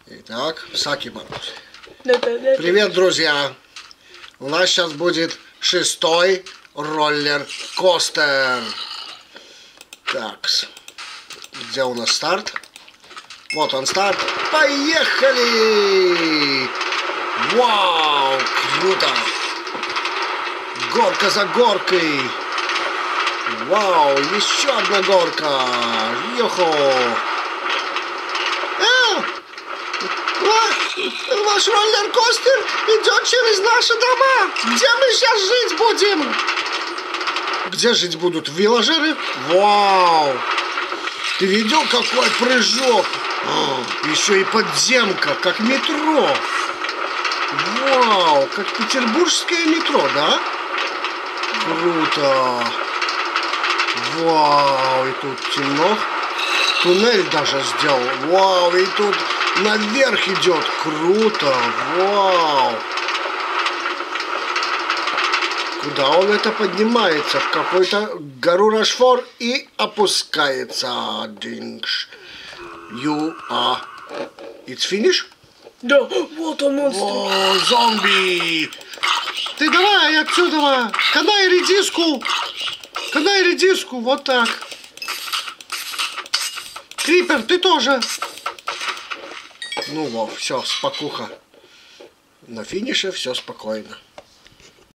Итак, Саки Барбус. Привет, друзья! У нас сейчас будет 6-й роллер-костер. Так, где у нас старт? Вот он старт. Поехали! Вау, круто! Горка за горкой. Вау, еще одна горка. Йохо! Ваш роллер-костер идет через наши дома. Где мы сейчас жить будем? Где жить будут? Виллажеры? Вау! Ты видел, какой прыжок? Еще и подземка, как метро. Вау, как петербургское метро, да? Круто. Вау, и тут темно. Туннель даже сделал. Вау, и тут наверх идет. Круто. Вау. Куда он это поднимается? В какую-то гору Рашфор и опускается. Дингш. It's finish? Да, вот он монстр. О, зомби. Ты давай отсюда. Канай редиску. Канай редиску. Вот так. Крипер, ты тоже. Ну вот, все, спокуха. На финише все спокойно.